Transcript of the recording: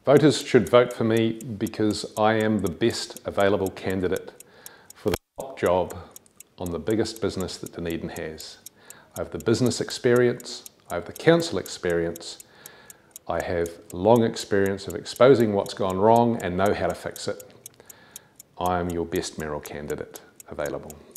Voters should vote for me because I am the best available candidate for the top job on the biggest business that Dunedin has. I have the business experience, I have the council experience, I have long experience of exposing what's gone wrong and know how to fix it. I am your best mayoral candidate available.